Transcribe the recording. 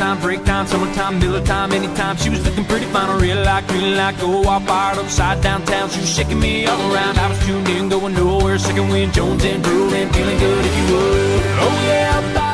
time, break time, summertime, Miller time, anytime. She was looking pretty fine, a real light, green light, go all fired upside downtown. She was shaking me all around, I was tuned in, going nowhere, second wind, Jones and drooling, feeling good if you would. Oh yeah,